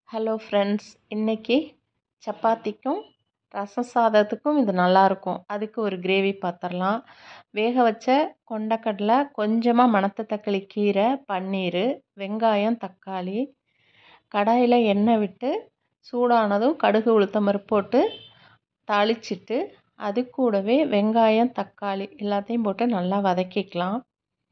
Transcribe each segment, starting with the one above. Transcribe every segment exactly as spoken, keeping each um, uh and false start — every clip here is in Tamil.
ஹலோ ஃப்ரெண்ட்ஸ், இன்றைக்கி சப்பாத்திக்கும் ரசம் சாதத்துக்கும் இது நல்லாயிருக்கும். அதுக்கு ஒரு கிரேவி பார்த்துடலாம். வேக வச்ச கொண்டக்கடலை, கொஞ்சமாக மணத்தக்காளி கீரை, பன்னீர், வெங்காயம், தக்காளி, கடாயில் எண்ணெய் விட்டு சூடானதும் கடுகு உளுத்தம்பருப்பு போட்டு தாளிச்சிட்டு அது கூடவே வெங்காயம், தக்காளி எல்லாத்தையும் போட்டு நல்லா வதக்கிக்கலாம்.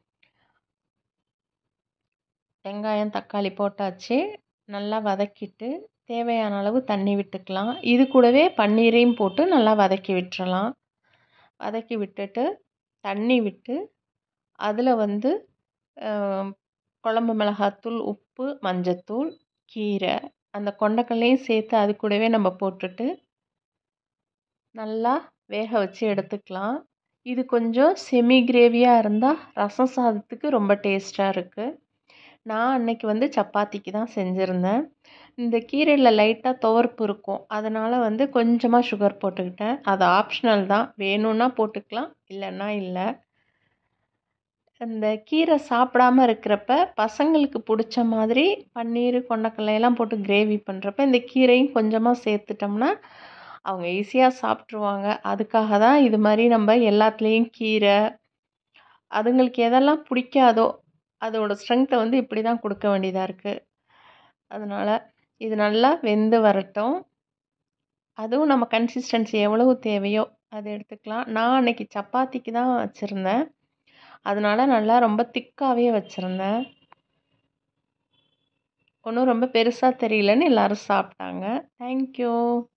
வெங்காயம், தக்காளி போட்டாச்சு. நல்லா வதக்கிட்டு தேவையான அளவு தண்ணி விட்டுக்கலாம். இது கூடவே பன்னீரையும் போட்டு நல்லா வதக்கி விட்டுறலாம். வதக்கி விட்டுட்டு தண்ணி விட்டு அதில் வந்து குழம்பு மிளகாத்தூள், உப்பு, மஞ்சத்தூள், கீரை, அந்த கொண்டக்கடலையும் சேர்த்து அது கூடவே நம்ம போட்டுட்டு நல்லா வேக வச்சு எடுத்துக்கலாம். இது கொஞ்சம் செமி கிரேவியாக இருந்தால் ரசம் சாதத்துக்கு ரொம்ப டேஸ்ட்டாக இருக்குது. நான் அன்னைக்கு வந்து சப்பாத்திக்கு தான் செஞ்சுருந்தேன். இந்த கீரையில் லைட்டாக துவர்ப்பு இருக்கும், அதனால் வந்து கொஞ்சமாக சுகர் போட்டுக்கிட்டேன். அது ஆப்ஷனல் தான், வேணும்னா போட்டுக்கலாம், இல்லைன்னா இல்லை. இந்த கீரை சாப்பிடாமல் இருக்கிறப்ப பசங்களுக்கு பிடிச்ச மாதிரி பன்னீர், கொண்டக்கடலையெல்லாம் போட்டு கிரேவி பண்ணுறப்ப இந்த கீரையும் கொஞ்சமாக சேர்த்துட்டோம்னா அவங்க ஈஸியாக சாப்பிட்ருவாங்க. அதுக்காக தான் இது மாதிரி நம்ம எல்லாத்துலேயும் கீரை, அதுங்களுக்கு எதெல்லாம் பிடிக்காதோ அதோட ஸ்ட்ரென்த்தை வந்து இப்படி தான் கொடுக்க வேண்டியதாக இருக்குது. அதனால் இது நல்லா வெந்து வரட்டும். அதுவும் நம்ம கன்சிஸ்டன்சி எவ்வளவு தேவையோ அதை எடுத்துக்கலாம். நான் அன்றைக்கி சப்பாத்திக்கு தான் வச்சுருந்தேன், அதனால் நல்லா ரொம்ப திக்காகவே வச்சுருந்தேன். ஒன்றும் ரொம்ப பெருசாக தெரியலன்னு எல்லோரும் சாப்பிட்டாங்க. தேங்க்யூ.